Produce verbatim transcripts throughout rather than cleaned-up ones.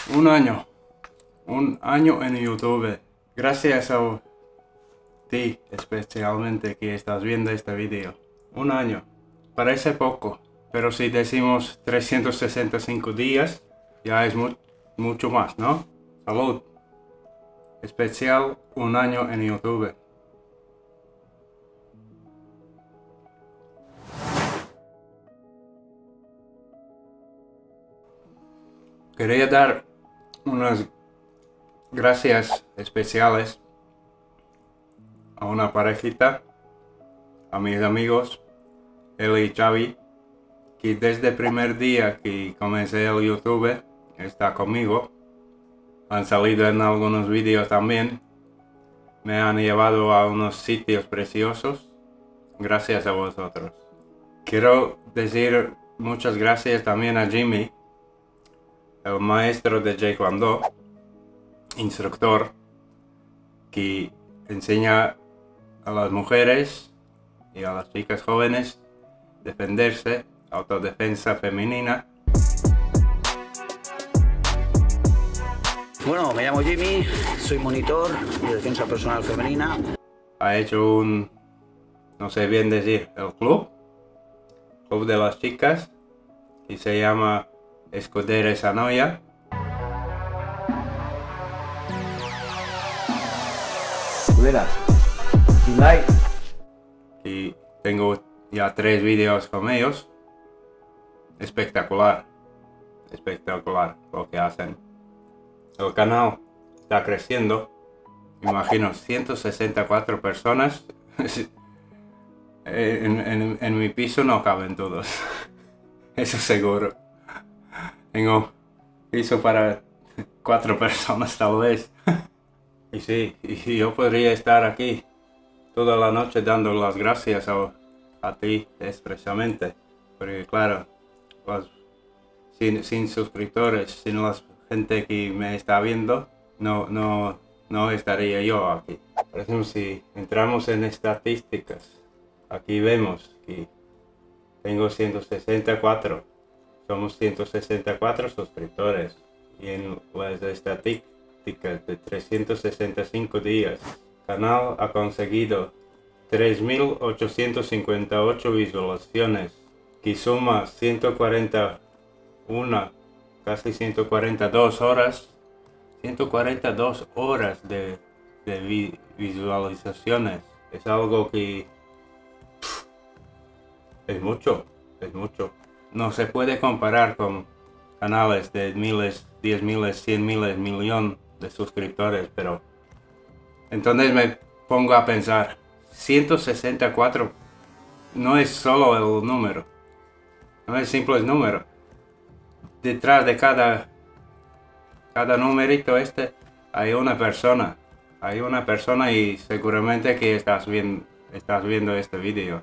Un año. Un año en YouTube. Gracias a ti especialmente que estás viendo este video. Un año. Parece poco, pero si decimos trescientos sesenta y cinco días, ya es mu mucho más, ¿no? Salud. Especial un año en YouTube. Quería dar unas gracias especiales a una parejita, a mis amigos, Eli y Xavi, que desde el primer día que comencé el YouTube está conmigo. Han salido en algunos vídeos también. Me han llevado a unos sitios preciosos. Gracias a vosotros. Quiero decir muchas gracias también a Jimmy, el maestro de Taekwondo, instructor, que enseña a las mujeres y a las chicas jóvenes defenderse, autodefensa femenina. Bueno, me llamo Jimmy, soy monitor de defensa personal femenina. Ha hecho un, no sé bien decir, el club, club de las chicas, que se llama Escudere Sanoia. Escuderas, like. Y tengo ya tres vídeos con ellos. Espectacular, espectacular lo que hacen. El canal está creciendo. Imagino ciento sesenta y cuatro personas. en, en, en mi piso no caben todos. Eso seguro. Tengo piso para cuatro personas tal vez. Y sí, y yo podría estar aquí toda la noche dando las gracias a, a ti expresamente. Porque claro, pues, sin, sin suscriptores, sin la gente que me está viendo, no, no, no estaría yo aquí. Por ejemplo, si entramos en estadísticas, aquí vemos que tengo ciento sesenta y cuatro. Somos ciento sesenta y cuatro suscriptores. Y en las estadísticas de trescientos sesenta y cinco días, el canal ha conseguido tres mil ochocientos cincuenta y ocho visualizaciones, que suma ciento cuarenta y uno, casi ciento cuarenta y dos horas, ciento cuarenta y dos horas de, de vi, visualizaciones. Es algo que pff, es mucho, es mucho. No se puede comparar con canales de miles, diez miles, cien miles, millón de suscriptores, pero entonces me pongo a pensar, ciento sesenta y cuatro no es solo el número, no es simple el número. Detrás de cada, cada numerito este hay una persona, hay una persona y seguramente que estás viendo, estás viendo este vídeo.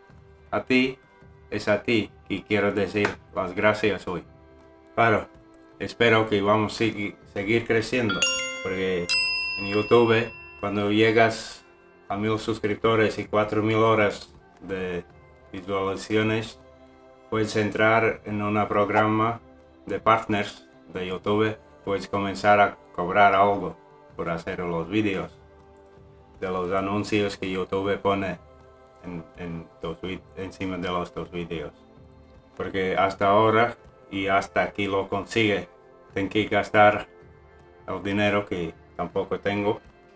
A ti, es a ti que quiero decir las gracias hoy. Claro, espero que vamos a seguir, seguir creciendo, porque en YouTube, cuando llegas a mil suscriptores y cuatro mil horas de visualizaciones, puedes entrar en un programa de partners de YouTube, puedes comenzar a cobrar algo por hacer los vídeos, de los anuncios que YouTube pone en, en tus, encima de los dos vídeos. Porque hasta ahora y hasta aquí lo consigue, tengo que gastar el dinero que tampoco tengo.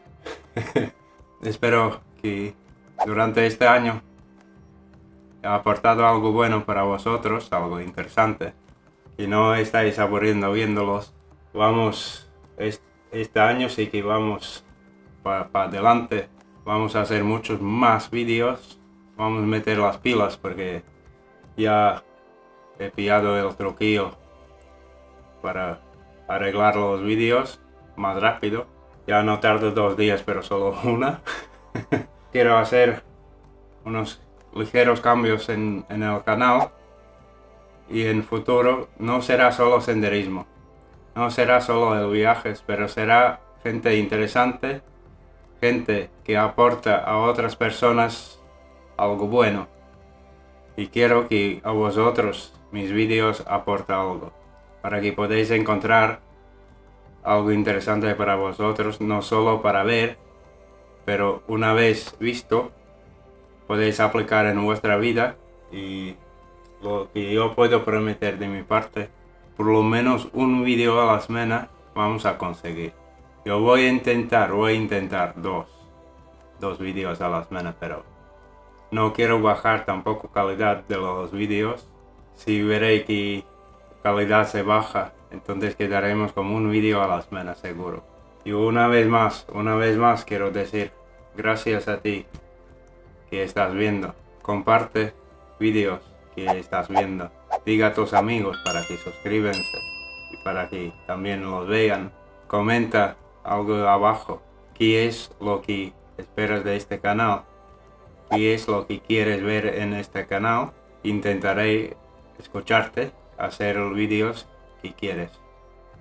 Espero que durante este año he aportado algo bueno para vosotros, algo interesante, y no estáis aburriendo viéndolos. Vamos, este año sí que vamos para pa adelante, vamos a hacer muchos más vídeos, vamos a meter las pilas porque ya he pillado el truquillo para arreglar los vídeos más rápido. Ya no tardo dos días, pero solo una. Quiero hacer unos ligeros cambios en, en el canal. Y en futuro no será solo senderismo. No será solo el viajes, pero será gente interesante. Gente que aporta a otras personas algo bueno. Y quiero que a vosotros mis vídeos aporten algo. Para que podáis encontrar algo interesante para vosotros, no solo para ver, pero una vez visto, podéis aplicar en vuestra vida. Y lo que yo puedo prometer de mi parte, por lo menos un vídeo a la semana vamos a conseguir. Yo voy a intentar, voy a intentar dos, dos vídeos a la semana, pero no quiero bajar tampoco calidad de los vídeos. Si veréis que calidad se baja, entonces quedaremos con un vídeo a la semana seguro. Y una vez más, una vez más quiero decir, gracias a ti que estás viendo. Comparte vídeos que estás viendo. Diga a tus amigos para que suscríbanse y para que también los vean. Comenta algo abajo. ¿Qué es lo que esperas de este canal? ¿Qué es lo que quieres ver en este canal? Intentaré escucharte, hacer los vídeos que quieres.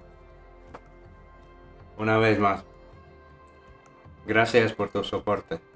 Una vez más, gracias por tu soporte.